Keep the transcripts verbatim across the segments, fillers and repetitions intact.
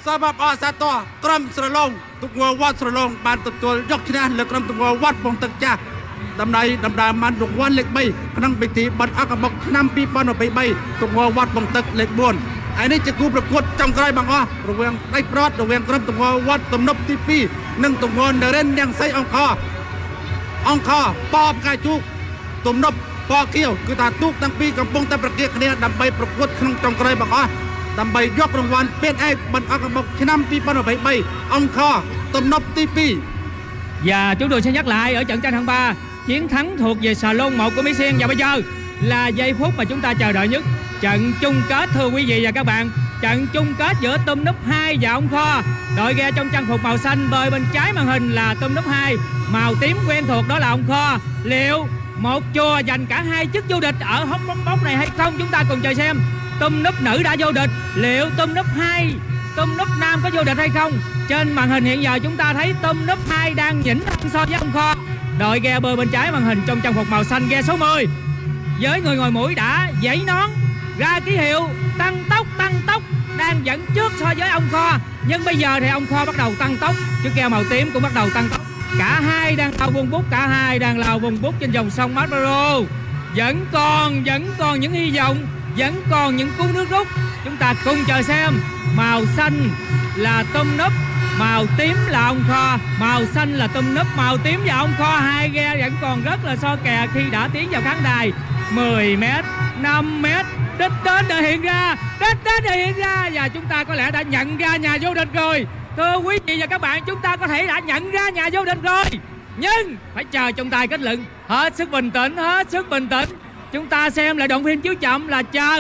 Sao bập ở xa to Crom sờ lông tục ngô vót sờ lông bàn tục tôi dốc trên là Crom tục ngô vót bông tật cha đầm này đầm đà man tục quan lệch bay năng bị tí bật ác bậc năm pi pon ở bay bay tục ngô vót bông tật lệch buồn ai nấyจะกูประกวดจังไกรบางอ้อระเวงได้ปลอดระเวงกรมตุงวัดตุ่มนบทีปีนึ่งตุงงอนเดเรนยังใส่องคอองคอปอบกายจุกตุ่มนบปอเกี้ยวคือตาตุกตั้งปีกำปงตะประเกียกเนี่ยดำใบประกวดขนมจังไกรบางอ้อดำใบยกรางวัลเป็นไอ้บรรอักบกขนมปีปนใบใบองคอตุ่มนบทีปี Và chúng tôi sẽ nhắc lại ở trận tranh hạng ba, chiến thắng thuộc về xà lông một của Mỹ Xuyên. Và bây giờ là giây phút mà chúng ta chờ đợi nhất, trận chung kết thưa quý vị và các bạn. Trận chung kết giữa Tôm Núp hai và ông Kho. Đội ghe trong trang phục màu xanh, bơi bên trái màn hình là Tôm Núp hai, màu tím quen thuộc đó là ông Kho. Liệu một chùa giành cả hai chức vô địch ở hốc bóng bóng này hay không? Chúng ta cùng chờ xem. Tôm Núp nữ đã vô địch, liệu Tôm Núp hai, Tôm Núp nam có vô địch hay không? Trên màn hình hiện giờ chúng ta thấy Tôm Núp hai đang nhỉnh hơn so với ông Kho. Đội ghe bơi bên trái màn hình trong trang phục màu xanh, ghe số mười với người ngồi mũi đã giãy nón ra ký hiệu tăng tốc tăng tốc, đang dẫn trước so với ông Kho. Nhưng bây giờ thì ông Kho bắt đầu tăng tốc, chiếc ghe màu tím cũng bắt đầu tăng tốc. Cả hai đang lao vùng bút, cả hai đang lao vùng bút trên dòng sông Marlboro. Vẫn còn vẫn còn những hy vọng, vẫn còn những cú nước rút. Chúng ta cùng chờ xem. Màu xanh là Tôm Núp, màu tím là ông Kho. Màu xanh là Tôm Núp, màu tím và ông Kho. Hai ghe vẫn còn rất là so kè khi đã tiến vào khán đài. Mười mét, năm mét, đích đến đã hiện ra, đích đến đã hiện ra. Và chúng ta có lẽ đã nhận ra nhà vô địch rồi. Thưa quý vị và các bạn, chúng ta có thể đã nhận ra nhà vô địch rồi. Nhưng phải chờ trọng tài kết luận. Hết sức bình tĩnh, hết sức bình tĩnh. Chúng ta xem lại đoạn phim chiếu chậm là chờ.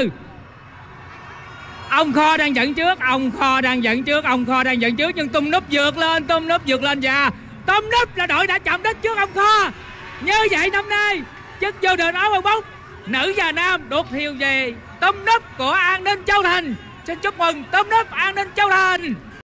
Ông Kho đang dẫn trước, ông Kho đang dẫn trước, ông Kho đang dẫn trước. Nhưng Tôm Núp vượt lên, Tôm Núp vượt lên. Và Tôm Núp là đội đã chậm đến trước ông Kho. Như vậy năm nay chức vô địch áo quần bóng nữ và nam được thiêu về Tôm Núp của An Ninh Châu Thành. Xin chúc mừng Tôm Núp An Ninh Châu Thành.